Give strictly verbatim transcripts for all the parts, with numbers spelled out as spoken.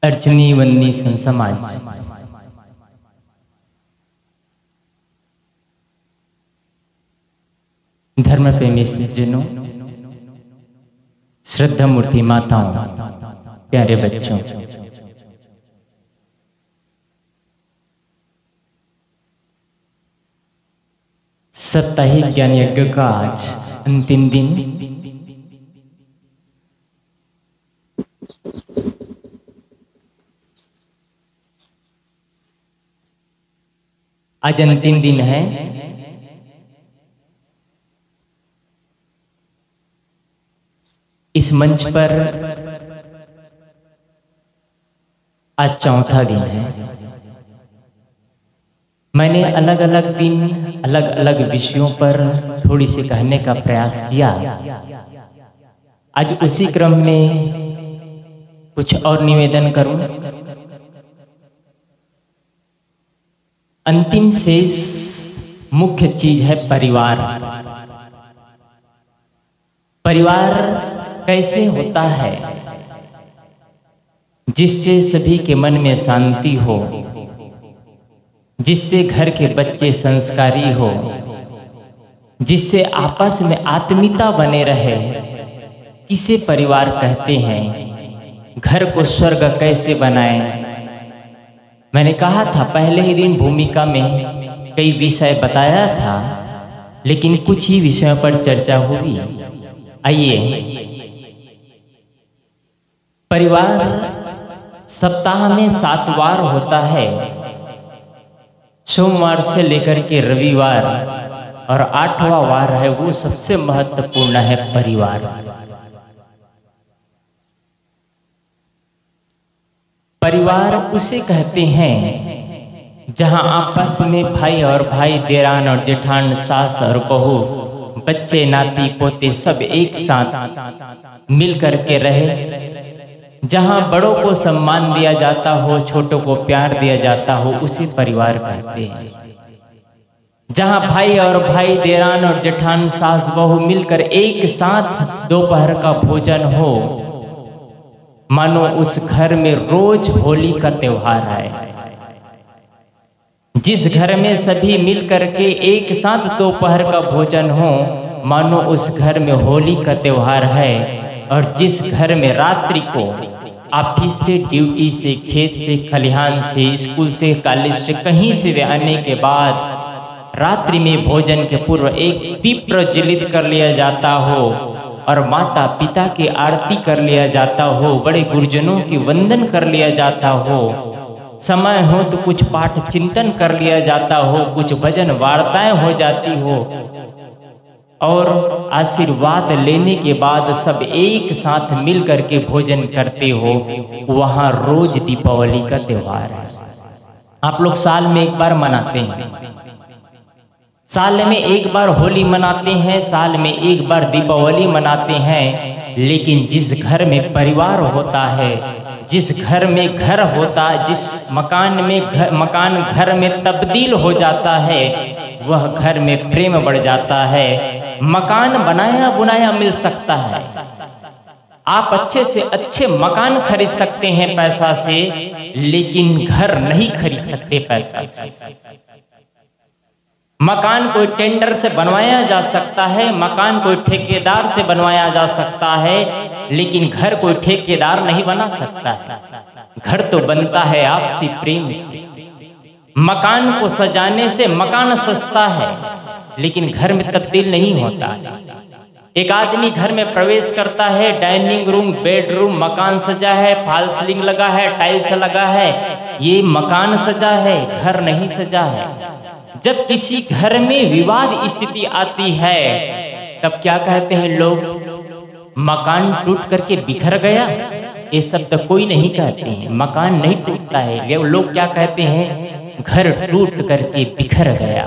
अर्चनी वन्नी संसमाज धर्म प्रेमी सज्जनों, श्रद्धा मूर्ति माताओं, प्यारे बच्चों, साप्ताहिक ज्ञान यज्ञ का आज अंतिम दिन। आज अंतिम दिन है। इस मंच पर आज चौथा दिन है। मैंने अलग अलग दिन अलग अलग विषयों पर थोड़ी सी कहने का प्रयास किया। आज उसी क्रम में कुछ और निवेदन करूं। अंतिम शेष मुख्य चीज है परिवार। परिवार कैसे होता है जिससे सभी के मन में शांति हो, जिससे घर के बच्चे संस्कारी हो, जिससे आपस में आत्मीयता बने रहे, किसे परिवार कहते हैं। घर को स्वर्ग कैसे बनाएं। मैंने कहा था पहले ही दिन भूमिका में कई विषय बताया था, लेकिन कुछ ही विषयों पर चर्चा हुई। आइए, परिवार सप्ताह में सात बार होता है, सोमवार से लेकर के रविवार, और आठवां वार है वो सबसे महत्वपूर्ण है परिवार। परिवार उसे कहते हैं जहां आपस में भाई और भाई, देरान और जेठान, सास और बहू, बच्चे, नाती पोते सब एक साथ मिल करके रहे। जहां बड़ों को सम्मान दिया जाता हो, छोटों को प्यार दिया जाता हो, उसे परिवार कहते हैं। जहां भाई और भाई, देरान और जेठान, सास बहू मिलकर एक साथ दोपहर का भोजन हो, मानो उस घर में रोज होली का त्योहार है। जिस घर में सभी मिल करके एक साथ दोपहर का भोजन हो, मानो उस घर में होली का त्योहार है। और जिस घर में रात्रि को ऑफिस से, ड्यूटी से, खेत से, खलिहान से, स्कूल से, कॉलेज से, कहीं से वे आने के बाद रात्रि में भोजन के पूर्व एक दीप प्रज्वलित कर लिया जाता हो, और माता पिता की आरती कर लिया जाता हो, बड़े गुरुजनों की वंदन कर लिया जाता हो, समय हो तो कुछ पाठ चिंतन कर लिया जाता हो, कुछ भजन वार्ताएं हो जाती हो, और आशीर्वाद लेने के बाद सब एक साथ मिल करके भोजन करते हो, वहां रोज दीपावली का त्योहार है। आप लोग साल में एक बार मनाते हैं, साल में एक बार होली मनाते हैं, साल में एक बार दीपावली मनाते हैं। लेकिन जिस घर में परिवार होता है, जिस घर में घर होता है, जिस मकान में घर, मकान घर में तब्दील हो जाता है, वह घर में प्रेम बढ़ जाता है। मकान बनाया बुनाया मिल सकता है, आप अच्छे से अच्छे मकान खरीद सकते हैं पैसा से, लेकिन घर नहीं खरीद सकते पैसा से। मकान कोई टेंडर से बनवाया जा सकता है, मकान कोई ठेकेदार से बनवाया जा सकता है, लेकिन घर कोई ठेकेदार नहीं बना सकता है। घर तो बनता है आपसी प्रेम से। मकान को सजाने से मकान सस्ता है, लेकिन घर में तब्दील नहीं होता। एक आदमी घर में प्रवेश करता है, डाइनिंग रूम, बेडरूम, मकान सजा है, फॉल सीलिंग लगा है, टाइल्स लगा है, ये मकान सजा है, घर नहीं सजा है। जब किसी घर में विवाद स्थिति आती है, तब क्या कहते हैं लोग, मकान टूट करके बिखर गया। ये सब तो कोई नहीं कहते हैं, मकान नहीं टूटता है। लोग क्या कहते हैं, घर टूट करके बिखर गया।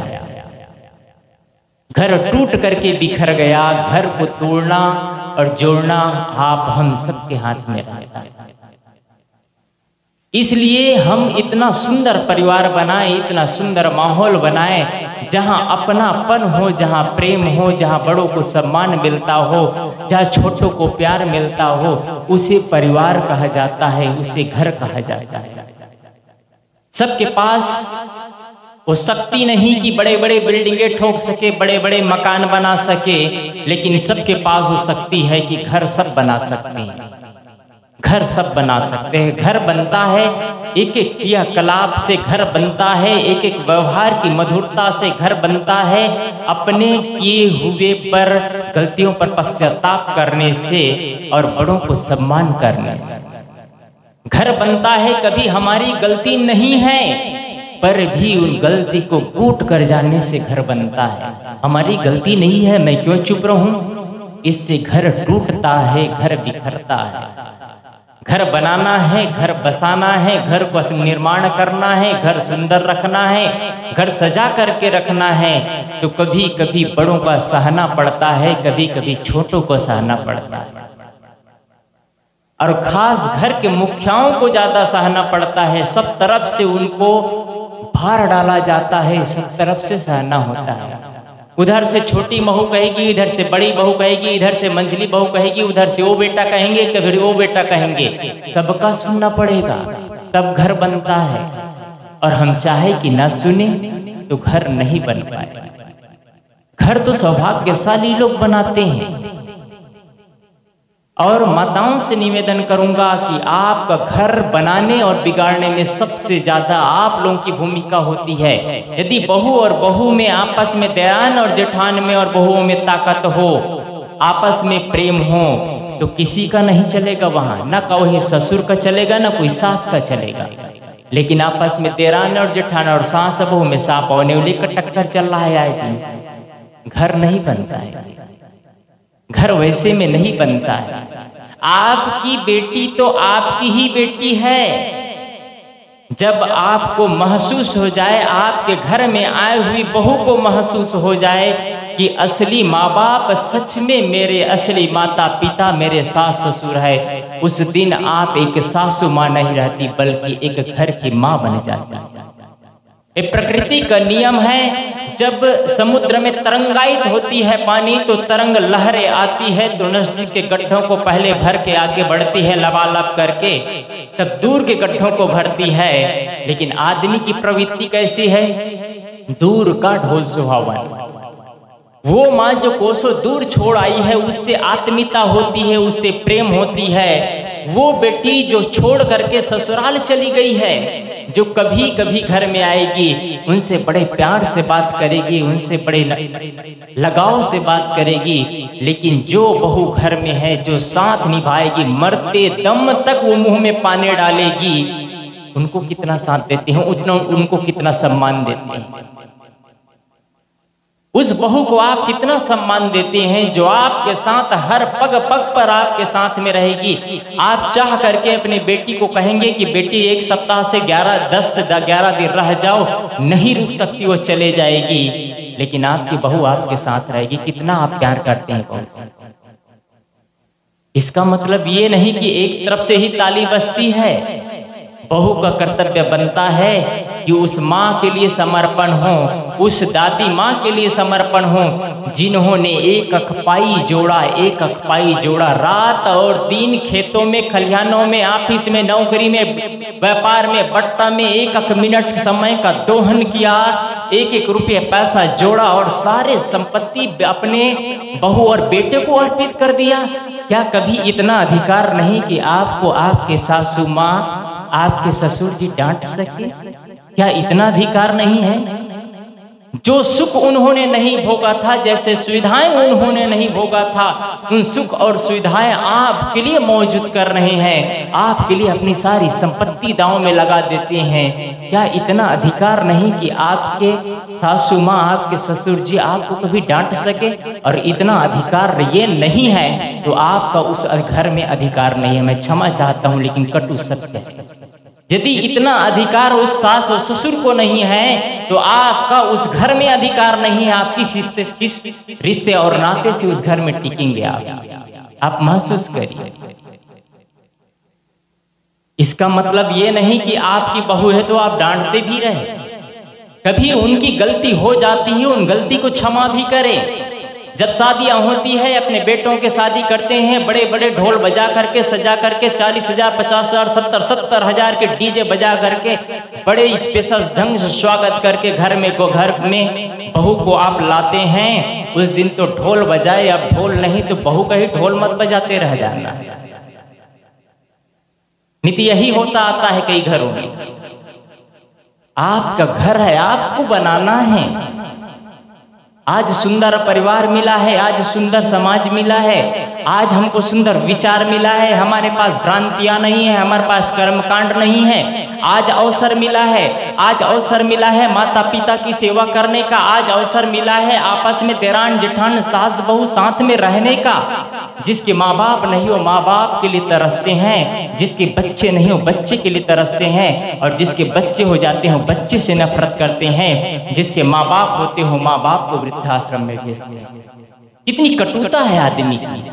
घर टूट करके बिखर गया। घर को तोड़ना और जोड़ना आप हम सबके हाथ में रहता है। इसलिए हम इतना सुंदर परिवार बनाए, इतना सुंदर माहौल बनाए, जहाँ अपनापन हो, जहाँ प्रेम हो, जहाँ बड़ों को सम्मान मिलता हो, जहाँ छोटों को प्यार मिलता हो, उसे परिवार कहा जाता है, उसे घर कहा जाता है। सबके पास वो शक्ति नहीं कि बड़े बड़े बिल्डिंगें ठोक सके, बड़े बड़े मकान बना सके, लेकिन सबके पास वो शक्ति है कि घर सब बना सकते हैं, घर सब बना सकते हैं। घर बनता है एक एक क्रियाकलाप से, घर बनता है एक एक व्यवहार की मधुरता से, घर बनता है अपने किए हुए पर गलतियों पर पश्चाताप करने से और बड़ों को सम्मान करने से। घर बनता है कभी हमारी गलती नहीं है पर भी उन गलती को कूट कर जाने से घर बनता है। हमारी गलती नहीं है, मैं क्यों चुप रहूं, इससे घर टूटता है, घर बिखरता है। घर बनाना है, घर बसाना है, घर को निर्माण करना है, घर सुंदर रखना है, घर सजा करके रखना है, तो कभी कभी बड़ों का सहना पड़ता है, कभी कभी छोटों को सहना पड़ता है, और खास घर के मुखियाओं को ज्यादा सहना पड़ता है। सब तरफ से उनको भार डाला जाता है, सब तरफ से सहना होता है। उधर से छोटी बहू कहेगी, इधर से बड़ी बहू कहेगी, इधर से मंझली बहू कहेगी, उधर से वो बेटा कहेंगे, कभी वो बेटा कहेंगे, सबका सुनना पड़ेगा, तब घर बनता है। और हम चाहे कि ना सुने तो घर नहीं बन पाए। घर तो सौभाग्यशाली लोग बनाते हैं। और माताओं से निवेदन करूंगा कि आपका घर बनाने और बिगाड़ने में सबसे ज्यादा आप लोगों की भूमिका होती है। यदि बहू और बहू में आपस में, देरान और जेठान में और बहुओं में ताकत हो, आपस में प्रेम हो, तो किसी का नहीं चलेगा वहां, ना कोई ससुर का चलेगा, ना कोई सास का चलेगा। लेकिन आपस में देरान और जेठान और सास बहू में सांप और नेवले का टक्कर चल रहा है आए दिन, घर नहीं बनता है। घर वैसे में नहीं बनता है। आपकी बेटी तो आपकी ही बेटी है। जब आपको महसूस हो जाए, आपके घर में आई हुई बहू को महसूस हो जाए कि असली माँ बाप सच में मेरे असली माता पिता मेरे सास ससुर है, उस दिन आप एक सासू माँ नहीं रहती बल्कि एक घर की माँ बन जाती। ये प्रकृति का नियम है। जब समुद्र में तरंगायित होती है पानी, तो तरंग लहरें आती है, तो नजदीक के गड्ढों को पहले भर के आगे बढ़ती है लबालब करके, तब दूर के गड्ढों को भरती है। लेकिन आदमी की प्रवृत्ति कैसी है? दूर का ढोल सुहावन। वो माँ जो कोसों दूर छोड़ आई है, उससे आत्मीयता होती है, उससे प्रेम होती है। वो बेटी जो छोड़ करके ससुराल चली गई है, जो कभी कभी घर में आएगी, उनसे बड़े प्यार से बात करेगी, उनसे बड़े लगाव से बात करेगी। लेकिन जो बहू घर में है, जो साथ निभाएगी, मरते दम तक वो मुंह में पानी डालेगी, उनको कितना साथ देते हैं, उतना उनको कितना सम्मान देते हैं। उस बहू को आप कितना सम्मान देते हैं जो आपके साथ हर पग पग पर आपके साथ में रहेगी। आप चाह करके अपनी बेटी को कहेंगे कि बेटी एक सप्ताह से ग्यारह दस से ग्यारह दिन रह जाओ, नहीं रुक सकती, वो चले जाएगी, लेकिन आपकी बहू आपके साथ रहेगी। कितना आप प्यार करते हैं बहू से। इसका मतलब ये नहीं कि एक तरफ से ही ताली बजती है। बहू का कर्तव्य बनता है कि उस माँ के लिए समर्पण हो, उस दादी माँ के लिए समर्पण हो, जिन्होंने एक अखपाई जोड़ा, एक अखपाई जोड़ा, रात और दिन खेतों में, खलिहानों में, ऑफिस में, नौकरी में, व्यापार में, बट्टा में एक एक मिनट समय का दोहन किया, एक एक रुपये पैसा जोड़ा और सारे संपत्ति अपने बहू और बेटे को अर्पित कर दिया। क्या कभी इतना अधिकार नहीं कि आपको आपके सासू माँ, आपके ससुर जी डांट सके? क्या इतना अधिकार नहीं है? जो सुख उन्होंने नहीं भोगा था, जैसे सुविधाएं उन्होंने नहीं भोगा था, उन सुख और सुविधाएं आपके लिए मौजूद कर रहे हैं, आपके लिए अपनी सारी संपत्ति दांव में लगा देते हैं। क्या इतना अधिकार नहीं कि आपके सासू माँ, आपके ससुर जी आपको कभी डांट सके? और इतना अधिकार ये नहीं है तो आपका उस घर में अधिकार नहीं है। मैं क्षमा चाहता हूँ, लेकिन कटु सत्य है। यदि इतना अधिकार उस सास और ससुर को नहीं है तो आपका उस घर में अधिकार नहीं है। आप किस रिश्ते किस रिश्ते और नाते से उस घर में टिकेंगे? आप आप महसूस करिए। इसका मतलब ये नहीं कि आपकी बहू है तो आप डांटते भी रहे, कभी उनकी गलती हो जाती है, उन गलती को क्षमा भी करें। जब शादियां होती है, अपने बेटों के शादी करते हैं, बड़े बड़े ढोल बजा करके सजा करके चालीस हजार पचास हजार सत्तर सत्तर हजार के डीजे बजा करके बड़े स्पेशल ढंग से स्वागत करके घर में को घर में बहू को आप लाते हैं। उस दिन तो ढोल बजाए, अब ढोल नहीं तो बहू का ही ढोल मत बजाते रह जाना। नीति यही होता आता है कई घरों में। आपका घर है, आपको बनाना है। आज सुंदर परिवार मिला है, आज सुंदर समाज मिला है, आज हमको सुंदर विचार मिला है, हमारे पास भ्रांतियां नहीं है, हमारे पास कर्मकांड नहीं है। आज अवसर मिला है, आज अवसर मिला है माता पिता की सेवा करने का, आज अवसर मिला है आपस में देरान जेठान सास बहू साथ में रहने का। जिसके माँ बाप नहीं हो माँ बाप के लिए तरसते हैं, जिसके बच्चे नहीं हो बच्चे के लिए तरसते हैं, और जिसके बच्चे हो जाते हो बच्चे से नफरत करते हैं। जिसके माँ बाप होते हो माँ बाप को वृद्धाश्रम में भेजते हैं। कितनी कटुता है आदमी की।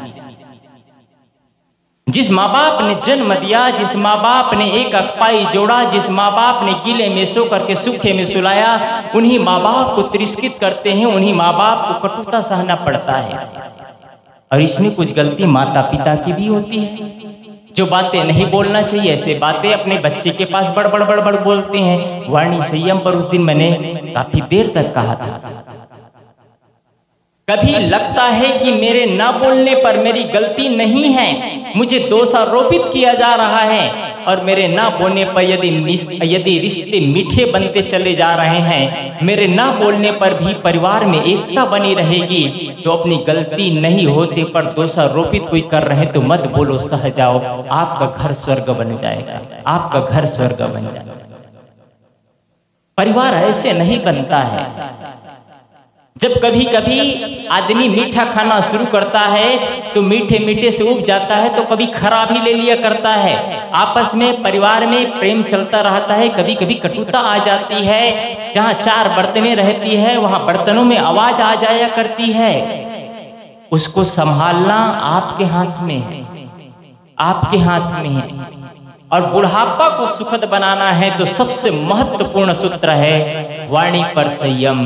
जिस माँ बाप ने जन्म दिया, जिस माँ बाप ने एक अकपाई जोड़ा, जिस माँ बाप ने गीले में सो करके सूखे में सुलाया, उन्हीं माँ बाप को तिरस्कृत करते हैं, उन्हीं माँ बाप को कटुता सहना पड़ता है। और इसमें कुछ गलती माता पिता की भी होती है। जो बातें नहीं बोलना चाहिए ऐसे बातें अपने बच्चे के पास बड़ बड़ बड़ बड़ बोलते हैं। वाणी संयम पर उस दिन मैंने काफी देर तक कहा था। कभी लगता है कि मेरे ना बोलने पर मेरी गलती नहीं है, मुझे दोषारोपित किया जा रहा है, और मेरे ना बोलने पर यदि यदि रिश्ते मीठे बनते चले जा रहे हैं, मेरे ना बोलने पर भी परिवार में एकता बनी रहेगी, तो अपनी गलती नहीं होते पर दोषारोपित कोई कर रहे तो मत बोलो, सह जाओ, आपका घर स्वर्ग बन जाएगा, आपका घर स्वर्ग बन जाएगा। परिवार ऐसे नहीं बनता है। जब कभी कभी आदमी मीठा खाना शुरू करता है तो मीठे मीठे से उब जाता है, तो कभी खराब ही ले लिया करता है। आपस में परिवार में प्रेम चलता रहता है, कभी कभी कटुता आ जाती है। जहाँ चार बर्तनें रहती है वहाँ बर्तनों में आवाज आ जाया करती है। उसको संभालना आपके हाथ में है, आपके हाथ में है। और बुढ़ापा को सुखद बनाना है तो सबसे महत्वपूर्ण सूत्र है वाणी पर संयम।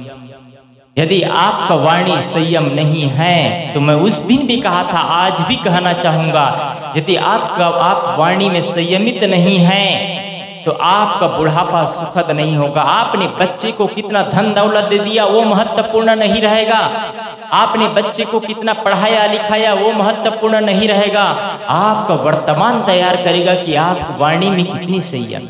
यदि आपका वाणी संयम नहीं है तो मैं उस दिन भी कहा था, आज भी कहना चाहूंगा, यदि आपका आप वाणी में संयमित नहीं है तो आपका बुढ़ापा सुखद नहीं होगा। आपने बच्चे को कितना धन दौलत दे दिया वो महत्वपूर्ण नहीं रहेगा, आपने बच्चे को कितना पढ़ाया लिखाया वो महत्वपूर्ण नहीं रहेगा। आपका वर्तमान तैयार करेगा कि आप वाणी में कितनी संयम।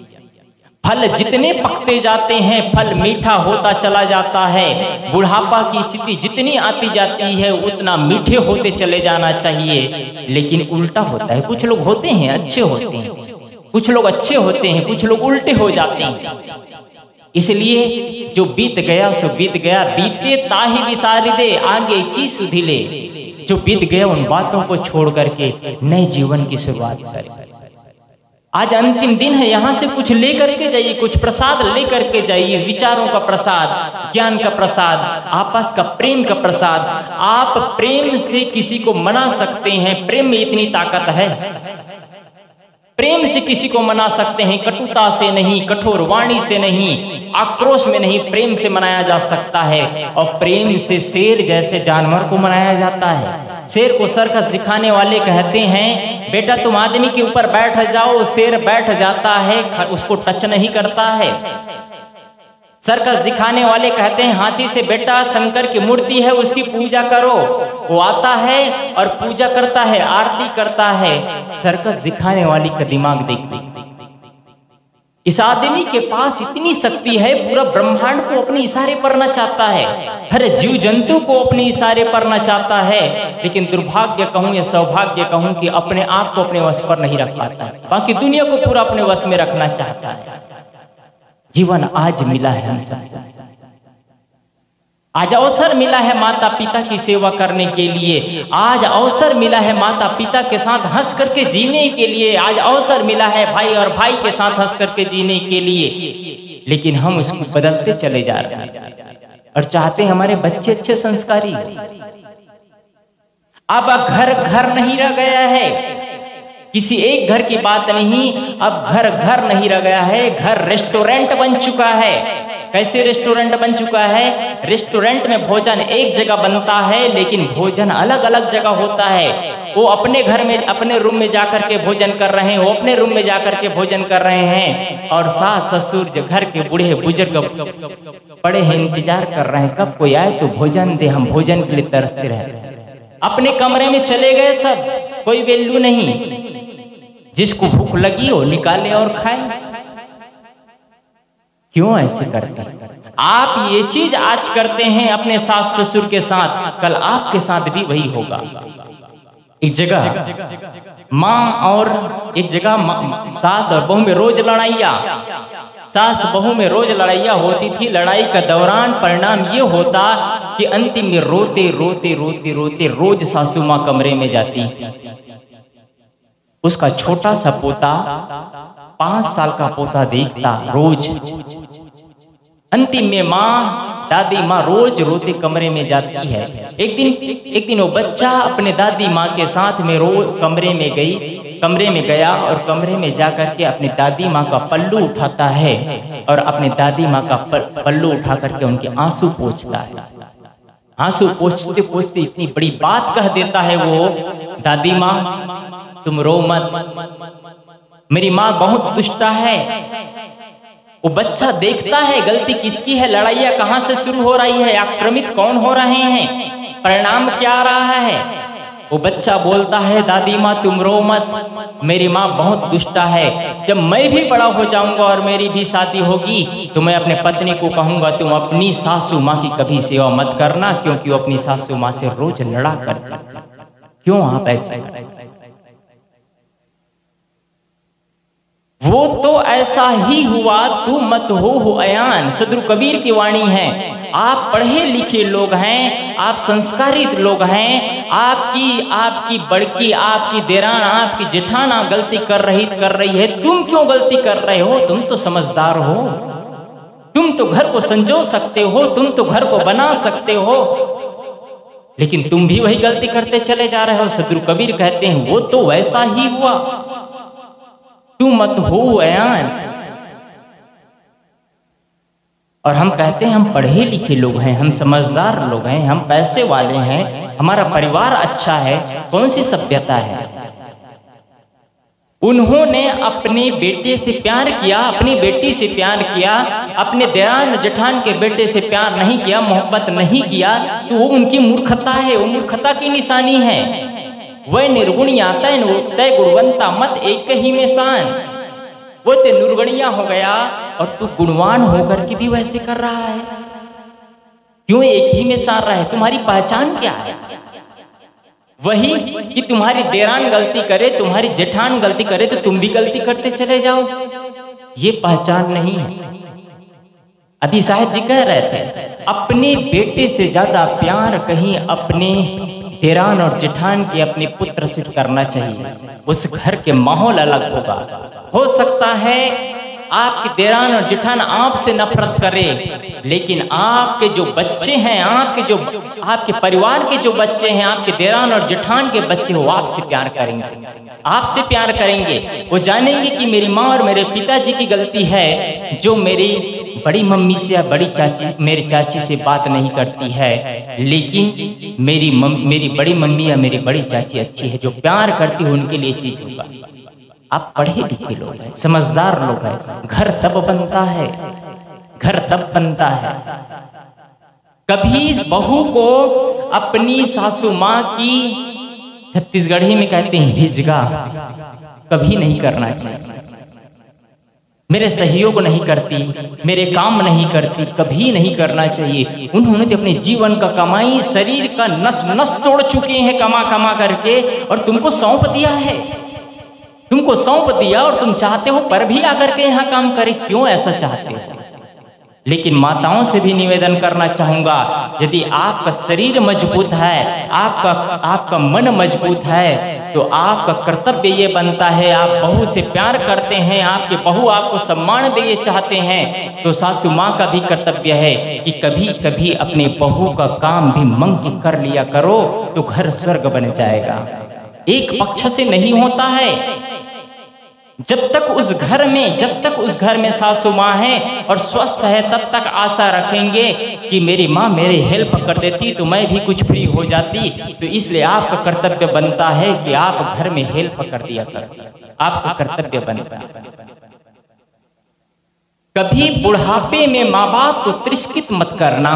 फल जितने पकते जाते हैं फल मीठा होता चला जाता है। बुढ़ापा की स्थिति जितनी आती जाती है उतना मीठे होते चले जाना चाहिए, लेकिन उल्टा होता है। कुछ लोग होते हैं अच्छे होते हैं, कुछ लोग अच्छे होते हैं, कुछ लोग उल्टे हो जाते हैं। इसलिए जो बीत गया सो बीत गया, बीते ताहि विसारिदे आगे की सुधिले। जो बीत गया उन बातों को छोड़ करके नए जीवन की शुरुआत करें। आज अंतिम दिन है, यहाँ से कुछ लेकर के जाइए, कुछ प्रसाद लेकर के जाइए, विचारों का प्रसाद, ज्ञान का प्रसाद, आपस का प्रेम का प्रसाद। आप प्रेम से किसी को मना सकते हैं, प्रेम में इतनी ताकत है। प्रेम से किसी को मना सकते हैं, कटुता से नहीं, कठोर वाणी से नहीं, आक्रोश में नहीं, प्रेम से मनाया जा सकता है। और प्रेम से शेर जैसे जानवर को मनाया जाता है। शेर को सर्कस दिखाने वाले कहते हैं बेटा तुम आदमी के ऊपर बैठ जाओ, शेर बैठ जाता है, उसको टच नहीं करता है। सर्कस दिखाने वाले कहते हैं हाथी से बेटा शंकर की मूर्ति है उसकी पूजा करो, वो आता है और पूजा करता है, आरती करता है। सर्कस दिखाने वाली का दिमाग देखिए। इस आदमी के पास इतनी शक्ति है, पूरा ब्रह्मांड को अपने इशारे पर न चाहता है, हर जीव जंतु को अपने इशारे पर न चाहता है, लेकिन दुर्भाग्य कहूं या सौभाग्य कहूं कि अपने आप को अपने वश पर नहीं रख पाता है, बाकी दुनिया को पूरा अपने वश में रखना चाहता है। जीवन आज मिला है हम सब, आज अवसर मिला है माता पिता की सेवा करने के लिए, आज अवसर मिला है माता पिता के साथ हंस करके जीने के लिए, आज अवसर मिला है भाई और भाई के साथ हंस करके जीने के लिए। लेकिन हम उसको बदलते चले जा रहे हैं और चाहते हैं हमारे बच्चे अच्छे संस्कारी। अब घर घर नहीं रह गया है किसी एक घर की बात नहीं, अब घर घर नहीं रह गया है, घर रेस्टोरेंट बन चुका है। कैसे रेस्टोरेंट बन चुका है? रेस्टोरेंट में भोजन एक जगह बनता है लेकिन भोजन अलग अलग जगह होता है। वो अपने घर में अपने रूम में जाकर के भोजन कर रहे हैं, वो अपने रूम में जाकर के भोजन कर रहे हैं, और सास ससुर जो घर के बूढ़े बुजुर्ग बड़े हैं इंतजार कर रहे हैं कब कोई आए तो भोजन दे, हम भोजन के लिए तरसते रहे। अपने कमरे में चले गए सब, कोई वैल्यू नहीं। जिसको भूख लगी हो निकाले और खाए। क्यों ऐसे करते हैं? आप ये चीज आज करते हैं अपने सास ससुर के साथ, कल आपके साथ भी वही होगा। एक जगह माँ और एक जगह सास और बहू में रोज लड़ाइया सास बहू में रोज लड़ाइया होती थी। लड़ाई का दौरान परिणाम ये होता कि अंतिम में रोते रोते रोते रोते रोज सासू माँ कमरे में जाती। उसका छोटा सा पोता, पांच साल का पोता देखता रोज। अंतिम में माँ दादी माँ रोज रोते कमरे में जाती है। एक दिन एक दिन वो बच्चा अपने दादी माँ के साथ में रोज कमरे में गई कमरे में गया और कमरे में जाकर के अपनी दादी माँ का पल्लू उठाता है और अपने दादी माँ का पल्लू उठा करके उनके आंसू पोंछता है। आंसू पोंछते पोंछते इतनी बड़ी बात कह देता है वो, दादी माँ तुम रो मत, मेरी माँ बहुत दुष्टा है। वो बच्चा देखता है गलती किसकी है, लड़ाइयाँ कहाँ से शुरू हो रही है, आक्रमित कौन हो रहे हैं, परिणाम क्या आ रहा है। वो बच्चा बोलता है दादी माँ तुम रो मत, मेरी माँ बहुत दुष्टा है। जब मैं भी बड़ा हो जाऊंगा और मेरी भी शादी होगी तो मैं अपने पत्नी को कहूंगा तुम अपनी सासू माँ की कभी सेवा मत करना, क्योंकि वो अपनी सासू माँ से रोज लड़ा करती। क्यों आप ऐसे? वो तो ऐसा ही हुआ तू मत हो हो अयान। सदगुरु कबीर की वाणी है। आप पढ़े लिखे लोग हैं, आप संस्कारित लोग हैं, आपकी आपकी बड़की आपकी देरान आपकी जेठाना गलती कर रही कर रही है, तुम क्यों गलती कर रहे हो? तुम तो समझदार हो, तुम तो घर को संजो सकते हो, तुम तो घर को बना सकते हो, लेकिन तुम भी वही गलती करते चले जा रहे हो। सदगुरु कबीर कहते हैं वो तो वैसा ही हुआ तू मत हो अयान। और हम कहते हैं हम पढ़े लिखे लोग हैं, हम समझदार लोग हैं, हम पैसे वाले हैं, हमारा परिवार अच्छा है, कौन सी सभ्यता है? उन्होंने अपने बेटे से प्यार किया, अपनी बेटी से प्यार किया, अपने देरान जेठान के बेटे से प्यार नहीं किया, मोहब्बत नहीं किया, तो वो उनकी मूर्खता है, वो मूर्खता की निशानी है। वह निर्गुणी आता है तय गुणवंता मत एक ही में शान। वो ते निर्गुणिया हो गया और तू गुणवान होकर के भी वैसे कर रहा है। क्यों एक ही में शान रहा है? तुम्हारी पहचान क्या है? वही कि तुम्हारी देरान गलती करे, तुम्हारी जेठान गलती करे तो तुम भी गलती करते चले जाओ, ये पहचान नहीं है। अभी साहब जी कह रहे थे अपने बेटे से ज्यादा प्यार कहीं अपने देरान और जेठान के अपने पुत्र से करना चाहिए। उस घर के माहौल अलग होगा। हो सकता है आपके देरान और जेठान आपसे नफरत करे, लेकिन आपके जो बच्चे हैं, आपके जो आपके परिवार के जो बच्चे हैं, आपके देरान और जेठान के बच्चे हो, आपसे प्यार करेंगे, आपसे प्यार करेंगे। वो जानेंगे कि मेरी माँ और मेरे पिताजी की गलती है जो मेरी बड़ी मम्मी से या बड़ी चाची मेरी चाची से बात नहीं करती है, लेकिन मेरी मम, मेरी बड़ी मम्मी या मेरी बड़ी चाची अच्छी है, जो प्यार करती है उनके लिए चीज होगा। आप पढ़े लिखे लोग हैं, समझदार लोग हैं। घर तब बनता है, घर तब बनता है। कभी इस बहू को अपनी सासू माँ की, छत्तीसगढ़ी में कहते हैं हिजगा, कभी नहीं करना चाहिए। मेरे सहयोग नहीं करती, मेरे काम नहीं करती, कभी नहीं करना चाहिए। उन्होंने तो अपने जीवन का कमाई, शरीर का नस नस तोड़ चुके हैं कमा कमा करके, और तुमको सौंप दिया है, तुमको सौंप दिया और तुम चाहते हो पर भी आकर के यहाँ काम करे। क्यों ऐसा चाहते हो? लेकिन माताओं से भी निवेदन करना चाहूंगा, यदि आपका शरीर मजबूत है, आपका आपका मन मजबूत है, तो आपका कर्तव्य ये बनता है, आप बहू से प्यार करते हैं, आपके बहू आपको सम्मान दे चाहते हैं, तो सासू माँ का भी कर्तव्य है कि कभी कभी अपने बहू का काम भी मंग के कर लिया करो, तो घर स्वर्ग बन जाएगा। एक पक्ष से नहीं होता है। जब तक उस घर में जब तक उस घर में सासू माँ है और स्वस्थ है, तब तक आशा रखेंगे कि मेरी माँ मेरी हेल्प कर देती तो मैं भी कुछ फ्री हो जाती। तो इसलिए आपका कर्तव्य बनता है कि आप घर में हेल्प कर दिया कर, आपका कर्तव्य बनता है। कभी बुढ़ापे में माँ बाप को तिरस्कृत मत करना,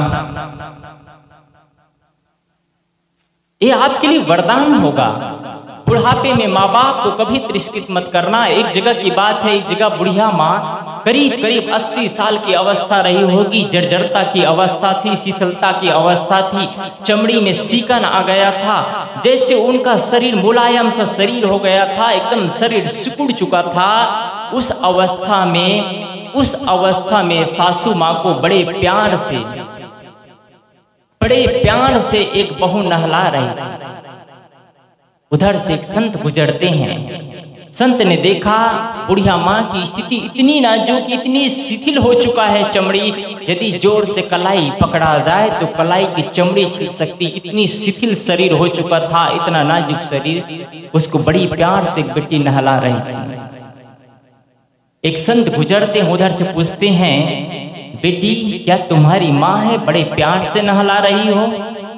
ये आपके लिए वरदान होगा। बुढ़ापे में माँ बाप को कभी तिरस्कृत मत करना। एक जगह की बात है, एक जगह बुढ़िया माँ करीब करीब अस्सी साल की अवस्था रही होगी, जर्जरता की अवस्था थी, शीतलता की अवस्था थी, चमड़ी में सीकन आ गया था, जैसे उनका शरीर मुलायम सा शरीर हो गया था, एकदम शरीर सिकुड़ चुका था। उस अवस्था में उस अवस्था में सासू माँ को बड़े प्यार से बड़े प्यार से एक बहू नहला रही। उधर से एक संत गुजरते हैं। संत ने देखा बुढ़िया माँ की स्थिति इतनी नाजुक, इतनी शिथिल हो चुका है चमड़ी, यदि जोर से कलाई पकड़ा जाए तो कलाई की चमड़ी छिल सकती, इतनी शिथिल शरीर हो चुका था, इतना नाजुक शरीर। उसको बड़ी प्यार से बेटी नहला रही थी। एक संत गुजरते हैं, उधर से पूछते हैं, बेटी क्या तुम्हारी माँ है? बड़े प्यार से नहला रही हो,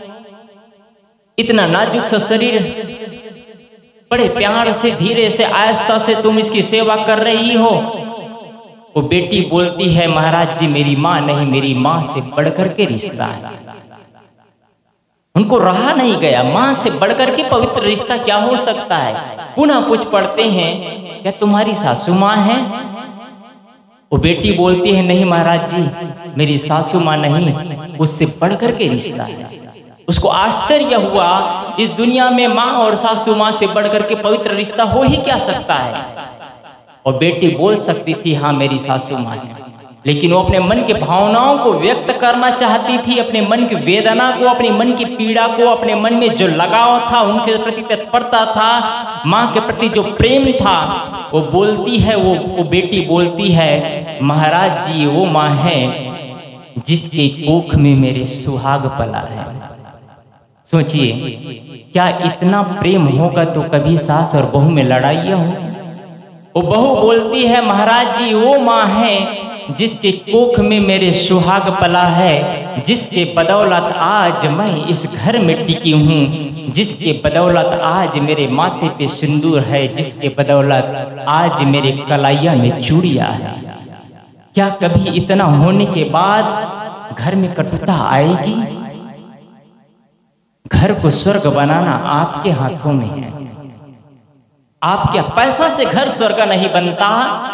इतना नाजुक सा शरीर, बड़े प्यार से धीरे से आहिस्ता से तुम इसकी सेवा कर रही हो। वो बेटी बोलती है, महाराज जी मेरी माँ नहीं, मेरी माँ से बढ़कर के रिश्ता है। उनको रहा नहीं गया, माँ से बढ़कर के पवित्र रिश्ता क्या हो सकता है। पुनः पूछ पढ़ते हैं, क्या तुम्हारी सासू माँ है? वो बेटी बोलती है, नहीं महाराज जी मेरी सासू माँ नहीं, उससे बढ़कर के रिश्ता है। उसको आश्चर्य हुआ, इस दुनिया में माँ और सासू माँ से बढ़कर के पवित्र रिश्ता हो ही क्या सकता है। और बेटी बोल सकती थी, हाँ मेरी सासू माँ है, लेकिन वो अपने मन के भावनाओं को व्यक्त करना चाहती थी, अपने मन की वेदना को, अपने मन की पीड़ा को, अपने मन में जो लगाव था, उनके प्रति तत्परता था, माँ के प्रति जो प्रेम था, वो बोलती है, वो वो बेटी बोलती है, महाराज जी वो माँ है जिसके कोख में मेरे सुहाग पला है। सोचिए, क्या इतना प्रेम होगा तो कभी सास और बहू में लड़ाइयाँ हो? वो बहू बोलती है, महाराज जी वो माँ है जिसके कोख में मेरे सुहाग पला है, जिसके बदौलत आज मैं इस घर में टिकी हूँ, जिसके बदौलत आज मेरे माथे पे सिंदूर है, जिसके बदौलत आज मेरे कलाइया में चूड़िया है। क्या कभी इतना होने के बाद घर में कटुता आएगी? घर को स्वर्ग बनाना आपके हाथों में है। आप क्या पैसा से घर स्वर्ग नहीं बनता,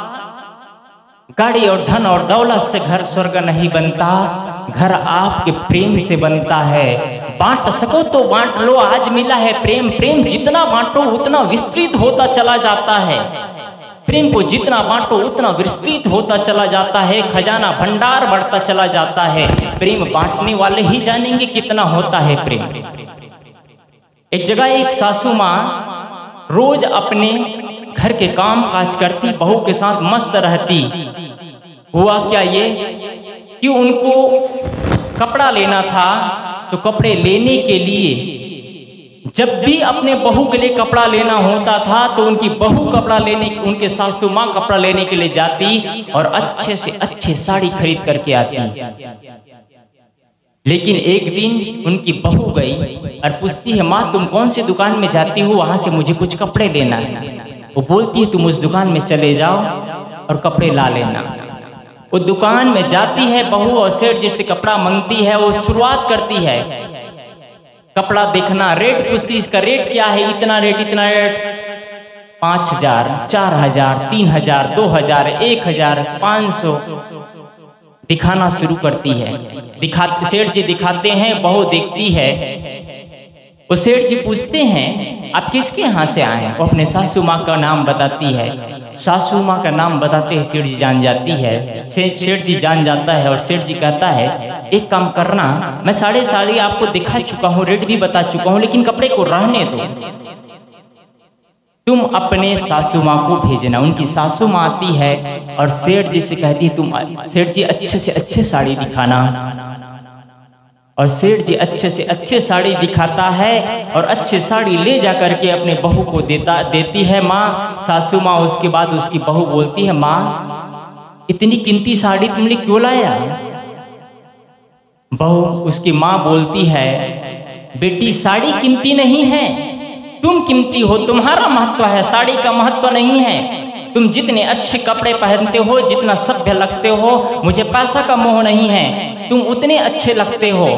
गाड़ी और धन और दौलत से घर स्वर्ग नहीं बनता, घर आपके प्रेम से बनता है। बांट सको तो बांट लो, आज मिला है प्रेम, प्रेम जितना बांटो उतना विस्तृत होता चला जाता है। प्रेम को जितना बांटो उतना विस्तृत होता चला जाता है, खजाना भंडार बढ़ता चला जाता है। प्रेम बांटने वाले ही जानेंगे कितना होता है प्रेम। एक जगह एक सासू माँ रोज अपने घर के काम काज करती, बहू के साथ मस्त रहती। हुआ क्या ये कि उनको कपड़ा लेना था, तो कपड़े लेने के लिए जब भी अपने बहू के लिए कपड़ा लेना होता था तो उनकी बहू कपड़ा लेने उनके सासू माँ कपड़ा लेने के लिए जाती और अच्छे से अच्छे साड़ी खरीद करके आती। लेकिन एक दिन उनकी बहू गई और पूछती है, माँ तुम कौन सी दुकान में जाती हो, वहां से मुझे कुछ कपड़े लेना है। वो बोलती है, तुम उस दुकान में चले जाओ और कपड़े ला लेना। वो दुकान में जाती है बहू और सेठ जी से कपड़ा मांगती है। वो शुरुआत करती है कपड़ा देखना, रेट पूछती, इसका रेट क्या है, इतना रेट इतना रेट, पाँच हजार चार हजार तीन हजार दो हजार एक हजार पाँच सौ दिखाना शुरू करती है। दिखाते सेठ जी दिखाते हैं, बहू देखती है। वो सेठ जी पूछते हैं, आप किसके यहाँ से आए हैं? वो अपने सासू माँ का नाम बताती है। सासू माँ का नाम बताते हैं सेठ जी जान जाती है। सेठ जी जान जाता है और सेठ जी कहता है, एक काम करना, मैं साढ़े साड़ी आपको दिखा चुका हूँ, रेट भी बता चुका हूँ, लेकिन कपड़े को रहने दो, तुम अपने सासू माँ को भेजना। उनकी सासू माँ आती है और सेठ जी से कहती है, तुम सेठ जी अच्छे से अच्छे साड़ी दिखाना। और सेठ जी अच्छे से अच्छे साड़ी दिखाता है और अच्छे साड़ी ले जा करके अपने बहू को देता देती है माँ, सासू माँ। उसके बाद उसकी बहू बोलती है, माँ इतनी कीमती साड़ी तुमने क्यों लाया? बहू उसकी माँ बोलती है, बेटी साड़ी कीमती नहीं है, तुम कीमती हो, तुम्हारा महत्व है, साड़ी का महत्व नहीं है। तुम जितने अच्छे कपड़े पहनते हो, जितना सभ्य लगते हो, मुझे पैसा का मोह नहीं है, तुम उतने अच्छे लगते हो।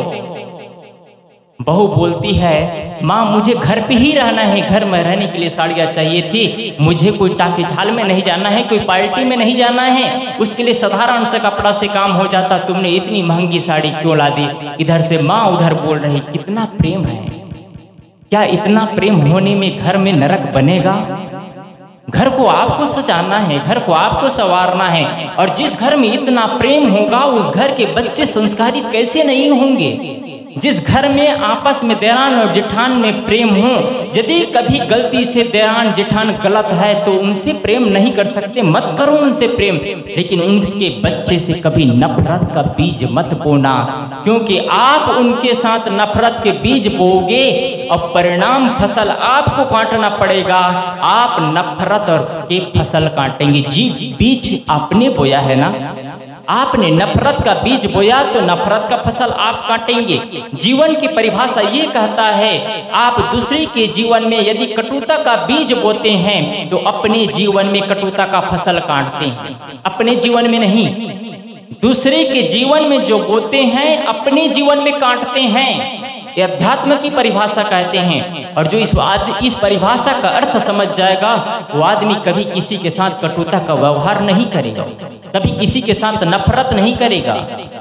बहू बोलती है, माँ मुझे घर पे ही रहना है, घर में रहने के लिए साड़ियाँ चाहिए थी, मुझे कोई टाके झाल में नहीं जाना है, कोई पार्टी में नहीं जाना है, उसके लिए साधारण से कपड़ा से काम हो जाता, तुमने इतनी महंगी साड़ी क्यों ला दी? इधर से माँ उधर बोल रही, कितना प्रेम है, क्या इतना प्रेम होने में घर में नरक बनेगा? घर को आपको सजाना है, घर को आपको संवारना है, और जिस घर में इतना प्रेम होगा उस घर के बच्चे संस्कारित कैसे नहीं होंगे? जिस घर में आपस में देरान और जेठान में प्रेम हो, यदि कभी गलती से देरान जेठान गलत है तो उनसे प्रेम नहीं कर सकते, मत करो उनसे प्रेम, लेकिन उनके बच्चे से कभी नफरत का बीज मत बोना, क्योंकि आप उनके साथ नफरत के बीज बोओगे और परिणाम फसल आपको काटना पड़ेगा। आप नफरत और के फसल काटेंगे। जी बीज आपने बोया है ना, आपने नफरत का बीज बोया तो नफरत का फसल आप काटेंगे। जीवन की परिभाषा ये कहता है, आप दूसरे के जीवन में यदि कटुता का बीज बोते हैं तो अपने जीवन में कटुता का फसल काटते हैं, अपने जीवन में नहीं। दूसरे के जीवन में जो बोते हैं अपने जीवन में काटते हैं, ये अध्यात्म की परिभाषा कहते हैं। और जो इस इस परिभाषा का अर्थ समझ जाएगा वो आदमी कभी किसी के साथ कटुता का व्यवहार नहीं करेगा, कभी किसी के साथ नफरत नहीं करेगा।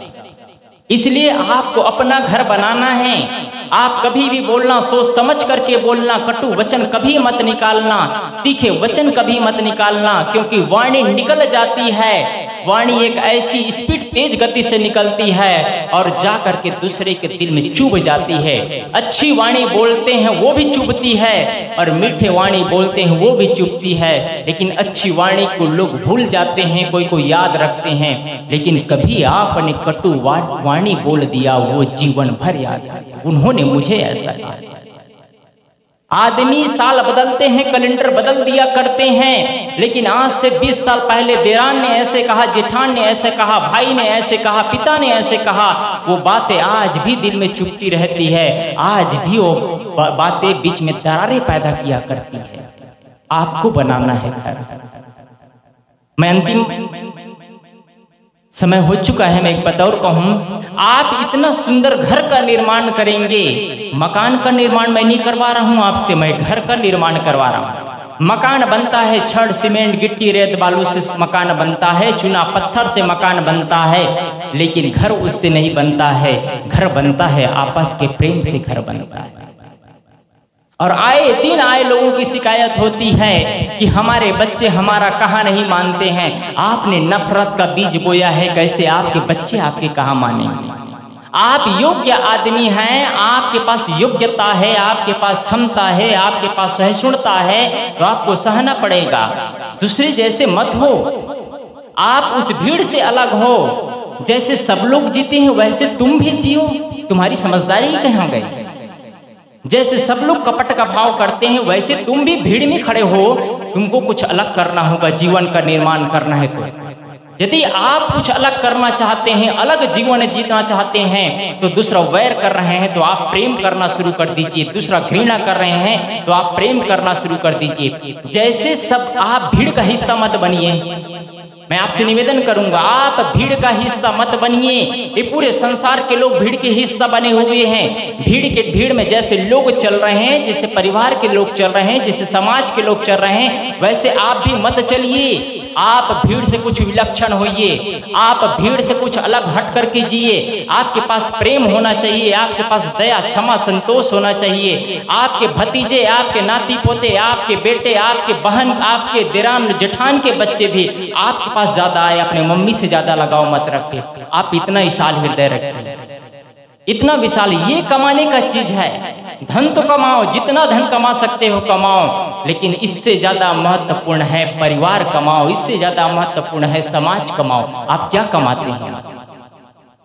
इसलिए आपको अपना घर बनाना है। आप कभी भी बोलना सोच समझ करके बोलना, कटु वचन कभी मत निकालना, तीखे वचन कभी मत निकालना, क्योंकि वाणी निकल जाती है। वाणी एक ऐसी स्पीड तेज गति से निकलती है और जा करके दूसरे के दिल में चुभ जाती है। अच्छी वाणी बोलते हैं वो भी चुभती है और मीठे वाणी बोलते हैं वो भी चुभती है, लेकिन अच्छी वाणी को लोग भूल जाते हैं, कोई को याद रखते हैं, लेकिन कभी आपने कटु वाणी बोल दिया वो जीवन भर याद है। उन्होंने मुझे ऐसा कहा। आदमी साल बदलते हैं, कैलेंडर बदल दिया करते हैं, लेकिन आज से बीस साल पहले देरान ने ऐसे कहा, जेठान ने ऐसे कहा, भाई ने ऐसे कहा, पिता ने ऐसे कहा, वो बातें आज भी दिल में चुभती रहती है, आज भी वो बातें बीच में दरारें पैदा किया करती है। आपको बनाना है घर। मैं अंतिम समय हो चुका है, मैं एक बात और कहूं, आप इतना सुंदर घर का निर्माण करेंगे, मकान का निर्माण मैं नहीं करवा रहा हूं आपसे, मैं घर का निर्माण करवा रहा हूं। मकान बनता है छड़ सीमेंट गिट्टी रेत बालू से मकान बनता है, चुना पत्थर से मकान बनता है, लेकिन घर उससे नहीं बनता है। घर बनता है आपस के प्रेम से घर बनता है। और आए दिन आए लोगों की शिकायत होती है कि हमारे बच्चे हमारा कहा नहीं मानते हैं। आपने नफरत का बीज बोया है, कैसे आपके बच्चे आपके कहा मानेंगे? आप योग्य आदमी हैं, आपके पास योग्यता है, आपके पास क्षमता है, आपके पास सहिष्णुता है, तो आपको सहना पड़ेगा। दूसरे जैसे मत हो, आप उस भीड़ से अलग हो। जैसे सब लोग जीते हैं वैसे तुम भी जियो। तुम्हारी समझदारी कहाँ गई? जैसे सब लोग कपट का भाव करते हैं वैसे तुम भी भीड़ में खड़े हो। तुमको कुछ अलग करना होगा, जीवन का निर्माण करना है। तो यदि आप कुछ अलग करना चाहते हैं, अलग जीवन जीना चाहते हैं, तो दूसरा वैर कर रहे हैं तो आप प्रेम करना शुरू कर दीजिए। दूसरा घृणा कर रहे हैं तो आप प्रेम करना शुरू कर दीजिए। जैसे सब आप भीड़ का हिस्सा मत बनिए। मैं आपसे निवेदन करूंगा, आप भीड़ का हिस्सा मत बनिए। ये पूरे संसार के लोग भीड़ के हिस्सा बने हुए हैं। भीड़ के भीड़ में जैसे लोग चल रहे हैं, जैसे परिवार के लोग चल रहे हैं, जैसे समाज के लोग चल रहे हैं, वैसे आप भी मत चलिए। आप भीड़ से कुछ विलक्षण होइए, आप भीड़ से कुछ अलग हट करके जिए। आपके पास प्रेम होना चाहिए, आपके पास दया क्षमा संतोष होना चाहिए। आपके भतीजे, आपके नाती पोते, आपके बेटे, आपके बहन, आपके देरान जेठान के बच्चे भी आपके पास ज्यादा आए, अपने मम्मी से ज्यादा लगाव मत रखे। आप इतना विशाल हृदय रखिए, इतना विशाल। ये कमाने का चीज है। धन तो कमाओ, जितना धन कमा सकते हो कमाओ, लेकिन इससे ज्यादा महत्वपूर्ण है परिवार कमाओ, इससे ज्यादा महत्वपूर्ण है समाज कमाओ। आप क्या कमाते हैं?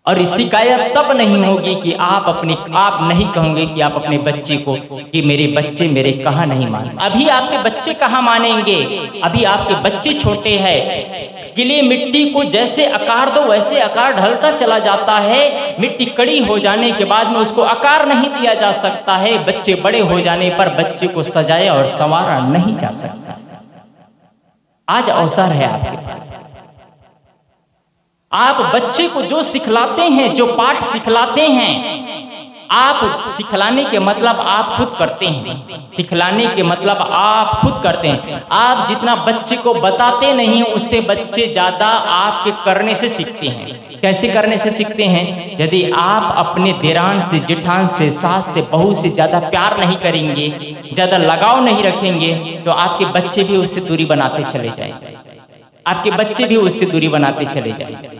और शिकायत तब नहीं होगी कि आप अपने आप नहीं कहोगे कि आप अपने बच्चे को कि मेरे बच्चे मेरे कहा नहीं मानते। अभी आपके बच्चे कहाँ मानेंगे, अभी आपके बच्चे छोटे हैं। गीली मिट्टी को जैसे आकार दो वैसे आकार ढलता चला जाता है। मिट्टी कड़ी हो जाने के बाद में उसको आकार नहीं दिया जा सकता है। बच्चे बड़े हो जाने पर बच्चे को सजाया और संवारा नहीं जा सकता। आज अवसर है आपके पास। आप बच्चे को जो सिखलाते हैं, जो पाठ सिखलाते हैं, आप सिखलाने के मतलब आप खुद करते हैं। सिखलाने के मतलब आप खुद करते हैं। आप जितना बच्चे को बताते नहीं हैं उससे बच्चे ज्यादा आपके करने से सीखते हैं। कैसे करने से सीखते हैं? यदि आप अपने देरान से, जेठान से, सास से, बहू से ज्यादा प्यार नहीं करेंगे, ज्यादा लगाव नहीं रखेंगे, तो आपके बच्चे भी उससे दूरी बनाते चले जाएंगे। आपके बच्चे भी उससे दूरी बनाते चले जाएंगे।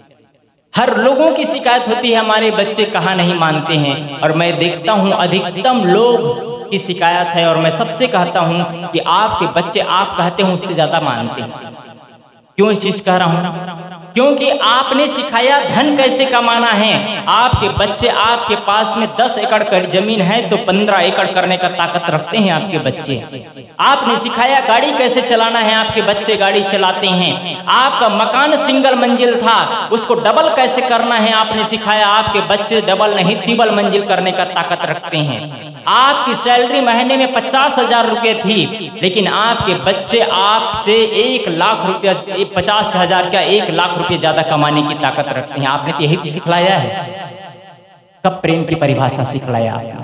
हर लोगों की शिकायत होती है हमारे बच्चे कहाँ नहीं मानते हैं, और मैं देखता हूँ अधिकतम लोग की शिकायत है। और मैं सबसे कहता हूँ कि आपके बच्चे आप कहते हैं उससे ज्यादा मानते हैं। क्यों इस चीज कह रहा हूँ? क्योंकि आपने सिखाया धन कैसे कमाना है। आपके बच्चे, आपके पास में दस एकड़ कर जमीन है तो पंद्रह एकड़ करने का ताकत रखते हैं आपके बच्चे। आपने सिखाया गाड़ी कैसे चलाना है, आपके बच्चे गाड़ी चलाते हैं। आपका मकान सिंगल मंजिल था, उसको डबल कैसे करना है आपने सिखाया। आपके बच्चे डबल नहीं तिबल मंजिल करने का ताकत रखते हैं। आपकी सैलरी महीने में पचास हजार रुपये थी, लेकिन आपके बच्चे आपसे एक लाख रुपया, पचास हजार क्या एक लाख रुपये ज्यादा कमाने की ताकत रखते हैं। आपने तो यही तो सिखलाया है। कब प्रेम की परिभाषा सिखलाया आपने?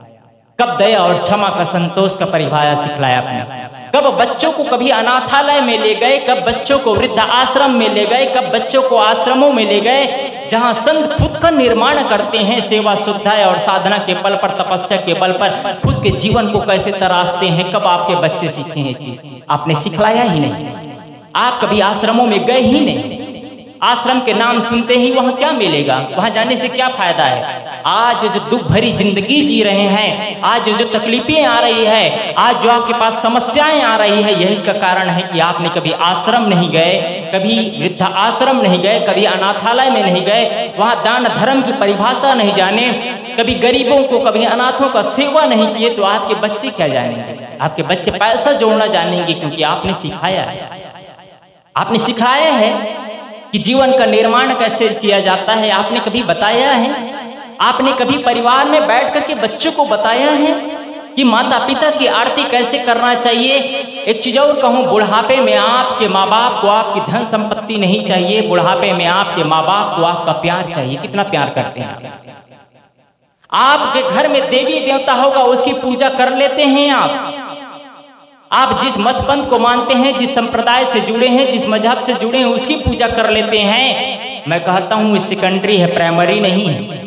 कब दया और क्षमा का, संतोष का परिभाषा सिखलाया आपने? कब बच्चों को कभी अनाथालय में ले गए? कब बच्चों को वृद्ध आश्रम में ले गए? कब बच्चों को आश्रमों में ले गए जहां संत खुद का निर्माण करते हैं, सेवा सुविधा और साधना के बल पर, तपस्या के बल पर खुद के जीवन को कैसे तराशते हैं? कब आपके बच्चे सीखे हैं चीज? आपने सिखलाया ही नहीं। आप कभी आश्रमों में गए ही नहीं। आश्रम के नाम सुनते ही वहां क्या मिलेगा? वहां जाने से क्या फायदा है? आज जो दुख भरी जिंदगी जी रहे हैं, आज जो तकलीफें आ रही है, आज जो आपके पास समस्याएं आ रही है, यही का कारण है कि आपने कभी आश्रम नहीं गए, कभी वृद्ध आश्रम नहीं गए, कभी अनाथालय में नहीं गए, वहां दान धर्म की परिभाषा नहीं जाने, कभी गरीबों को, कभी अनाथों का सेवा नहीं किए, तो आपके बच्चे क्या जानेंगे? आपके बच्चे पैसा जोड़ना जानेंगे, क्योंकि आपने सिखाया है। आपने सिखाया है कि जीवन का निर्माण कैसे किया जाता है। आपने कभी बताया है? आपने कभी परिवार में बैठ करके बच्चों को बताया है कि माता पिता की आरती कैसे करना चाहिए? एक चीज और कहूँ, बुढ़ापे में आपके माँ बाप को आपकी धन संपत्ति नहीं चाहिए, बुढ़ापे में आपके माँ बाप को आपका प्यार चाहिए। कितना प्यार करते हैं आप? आपके घर में देवी देवता होगा, उसकी पूजा कर लेते हैं आप। आप जिस मत पंथ को मानते हैं, जिस संप्रदाय से जुड़े हैं, जिस मजहब से जुड़े हैं, उसकी पूजा कर लेते हैं। मैं कहता हूं सेकेंडरी है, प्राइमरी नहीं है।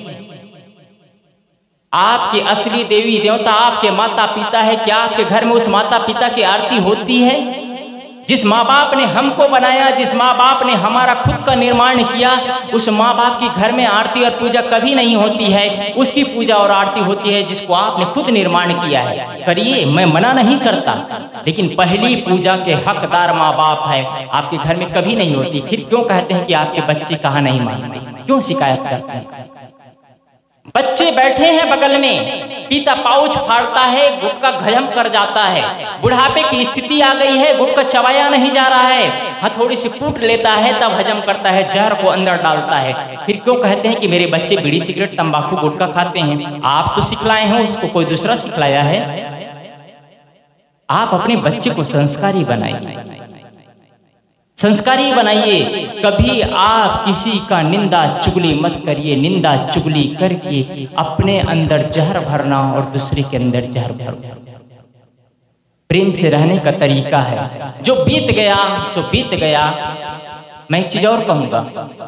आपके असली देवी देवता आपके माता पिता है। क्या आपके घर में उस माता पिता की आरती होती है? जिस माँ बाप ने हमको बनाया, जिस माँ बाप ने हमारा खुद का निर्माण किया, उस माँ बाप के घर में आरती और पूजा कभी नहीं होती है। उसकी पूजा और आरती होती है जिसको आपने खुद निर्माण किया है। करिए, मैं मना नहीं करता, लेकिन पहली पूजा के हकदार माँ बाप है, आपके घर में कभी नहीं होती। फिर क्यों कहते हैं कि आपके बच्चे कहाँ नहीं मानते? क्यों शिकायत करते हैं? बच्चे बैठे हैं बगल में, पिता पाउच फाड़ता है, गुटखा घयम कर जाता है। बुढ़ापे की स्थिति आ गई है, गुटखा चबाया नहीं जा रहा है, हथौड़ी से कूट लेता है, तब हजम करता है, जहर को अंदर डालता है। फिर क्यों कहते हैं कि मेरे बच्चे बीड़ी सिगरेट तंबाकू गुटखा खाते हैं? आप तो सिखलाए हैं, उसको कोई दूसरा सिखलाया है? आप अपने बच्चे को संस्कारी बनाइए, संस्कारी बनाइए। कभी आप किसी का निंदा चुगली मत करिए। निंदा चुगली करके अपने अंदर जहर भरना और दूसरे के अंदर जहर भरना प्रेम से रहने का तरीका है। जो बीत गया सो बीत गया। मैं एक चीज और कहूंगा,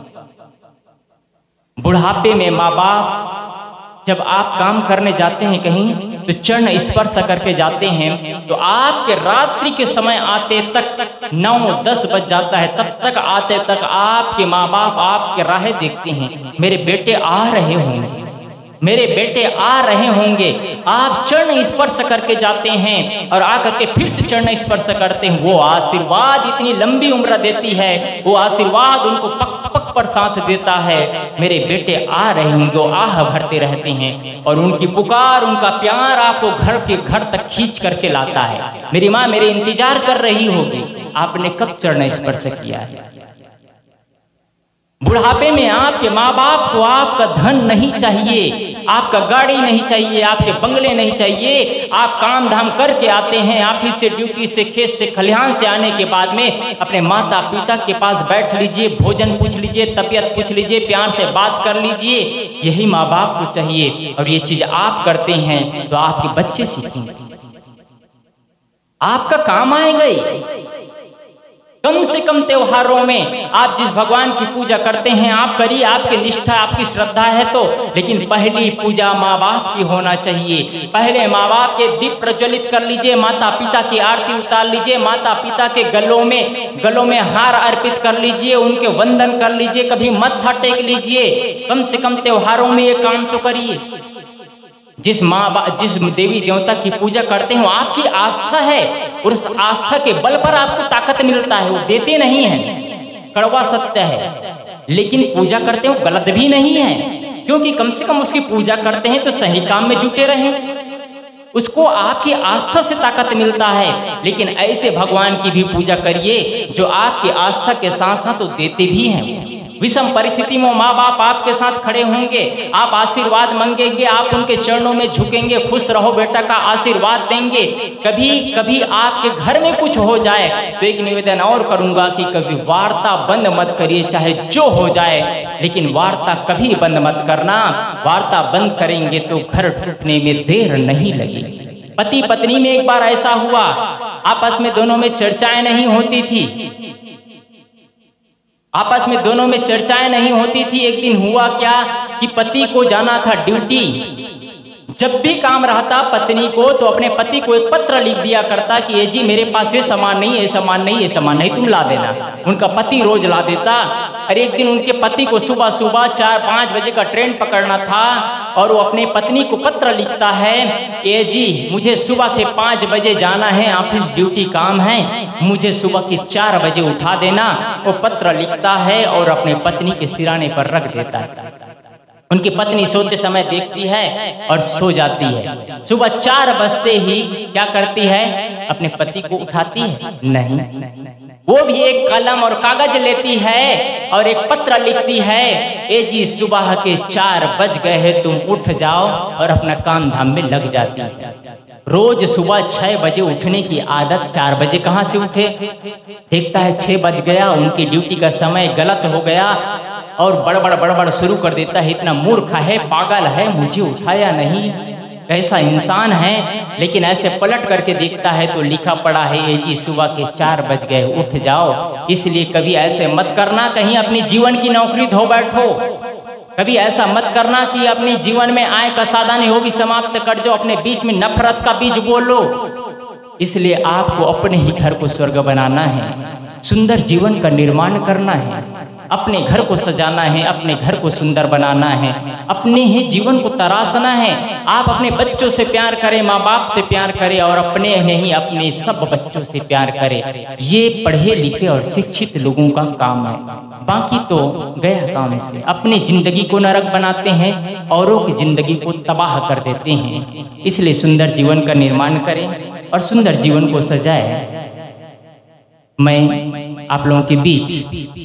बुढ़ापे में माँ बाप जब आप काम करने जाते हैं कहीं, तो चरण स्पर्श करके जाते हैं, तो आपके रात्रि के समय आते तक नौ दस बज जाता है, तब तक आते तक आपके माँ बाप आपके राहें देखते हैं। मेरे बेटे आ रहे होंगे, मेरे बेटे आ रहे होंगे। आप चरण स्पर्श करके जाते हैं और आकर के फिर से चरण स्पर्श करते हैं। वो आशीर्वाद इतनी लंबी उम्र देती है, वो आशीर्वाद उनको पक पक थप्पड़ साथ देता है, मेरे बेटे आ रहे होंगे, वो आह भरते रहते हैं और उनकी पुकार, उनका प्यार आपको घर के घर तक खींच करके लाता है। मेरी माँ मेरे इंतजार कर रही होगी, आपने कब चरण स्पर्श किया है। बुढ़ापे में आपके माँ बाप को आपका धन नहीं चाहिए, आपका गाड़ी नहीं चाहिए, आपके बंगले नहीं चाहिए। आप काम धाम करके आते हैं, ऑफिस से, ड्यूटी से, खेत से, खलिहान से आने के बाद में अपने माता पिता के पास बैठ लीजिए, भोजन पूछ लीजिए, तबीयत पूछ लीजिए, प्यार से बात कर लीजिए। यही माँ बाप को चाहिए और ये चीज आप करते हैं तो आपके बच्चे सीखेंगे, आपका काम आएगा ही। कम से कम त्योहारों में आप जिस भगवान की पूजा करते हैं आप करिए, आपकी निष्ठा, आपकी श्रद्धा है तो, लेकिन पहली पूजा माँ बाप की होना चाहिए। पहले माँ बाप के दीप प्रज्वलित कर लीजिए, माता पिता की आरती उतार लीजिए, माता पिता के गलों में गलों में हार अर्पित कर लीजिए, उनके वंदन कर लीजिए, कभी मत्था टेक लीजिए। कम से कम त्योहारों में ये काम तो करिए। जिस माँ बाप, जिस देवी देवता की पूजा करते हैं वो आपकी आस्था है और उस आस्था के बल पर आपको ताकत मिलता है, वो देते नहीं हैं, कड़वा सत्य है। लेकिन पूजा करते हैं वो गलत भी नहीं है, क्योंकि कम से कम उसकी पूजा करते हैं तो सही काम में जुटे रहें, उसको आपकी आस्था से ताकत मिलता है। लेकिन ऐसे भगवान की भी पूजा करिए जो आपकी आस्था के साथ साथ वो देते भी हैं। विषम परिस्थिति में माँ बाप आपके साथ खड़े होंगे, आप आशीर्वाद मांगेंगे, आप उनके चरणों में झुकेंगे, खुश रहो बेटा का आशीर्वाद देंगे। कभी कभी आपके घर में कुछ हो जाए तो एक निवेदन और करूंगा कि कभी वार्ता बंद मत करिए, चाहे जो हो जाए, लेकिन वार्ता कभी बंद मत करना। वार्ता बंद करेंगे तो घर टूटने में देर नहीं लगेगी। पति पत्नी में एक बार ऐसा हुआ, आपस में दोनों में चर्चाएं नहीं होती थी, आपस में दोनों में चर्चाएं नहीं होती थी। एक दिन हुआ क्या कि पति को जाना था ड्यूटी, जब भी काम रहता पत्नी को तो अपने पति को एक पत्र लिख दिया करता कि ये जी मेरे पास ये सामान नहीं, ये सामान नहीं, ये सामान नहीं, तुम ला देना। उनका पति रोज ला देता। और एक दिन उनके पति को सुबह सुबह चार पाँच बजे का ट्रेन पकड़ना था और वो अपने पत्नी को पत्र लिखता है कि जी मुझे सुबह के पाँच बजे जाना है, ऑफिस ड्यूटी काम है, मुझे सुबह के चार बजे उठा देना। वो पत्र लिखता है और अपने पत्नी के सिराने पर रख देता है। उनकी पत्नी सोते समय देखती है और सो जाती है। सुबह चार बजते ही क्या करती है, अपने पति को उठाती है? नहीं, वो भी एक कलम और कागज लेती है और एक पत्र लिखती है, ए जी सुबह के चार बज गए हैं, तुम उठ जाओ, और अपना काम धाम में लग जाती है। रोज सुबह छह बजे उठने की आदत, चार बजे कहाँ से उठे? देखता है छह बज गया, उनकी ड्यूटी का समय गलत हो गया और बड़बड़ बड़बड़ शुरू कर देता है, इतना मूर्ख है, पागल है, मुझे उठाया नहीं, कैसा इंसान है। लेकिन ऐसे पलट करके देखता है तो लिखा पड़ा है, ये जी सुबह के चार बज गए, उठ जाओ। इसलिए कभी ऐसे मत करना कहीं अपनी जीवन की नौकरी धो बैठो, कभी ऐसा मत करना कि अपने जीवन में आय का साधन हो भी समाप्त कर जाओ, अपने बीच में नफरत का बीज बोलो। इसलिए आपको अपने ही घर को स्वर्ग बनाना है, सुंदर जीवन का निर्माण करना है, अपने घर को सजाना है, अपने घर को सुंदर बनाना है, अपने ही जीवन को तराशना है। आप अपने बच्चों से प्यार करें, माँ बाप से प्यार करें और अपने नहीं अपने सब बच्चों से प्यार करें। ये पढ़े लिखे और शिक्षित लोगों का काम है, बाकी तो गया काम से। अपनी जिंदगी को नरक बनाते हैं, औरों की जिंदगी को तबाह कर देते हैं। इसलिए सुंदर जीवन का निर्माण करें और सुंदर जीवन को सजाएं। मैं आप लोगों के बीच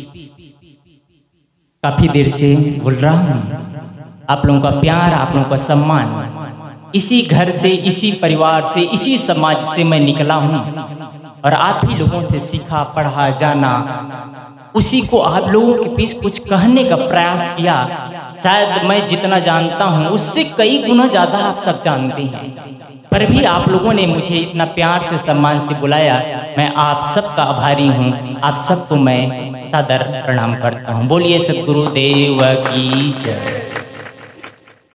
काफी देर से बोल रहा हूँ, आप लोगों का प्यार, आप लोगों का सम्मान, इसी घर से, इसी परिवार से, इसी समाज से मैं निकला हूँ और आप ही लोगों से सीखा, पढ़ा, जाना, उसी को आप लोगों के बीच कुछ कहने का प्रयास किया। शायद मैं जितना जानता हूँ उससे कई गुना ज्यादा आप सब जानते हैं, पर भी आप लोगों ने मुझे इतना प्यार से, सम्मान से बुलाया। मैं आप सबका आभारी हूँ, आप सबको मैं सादर प्रणाम करता हूँ। बोलिए सद्गुरुदेव की जय।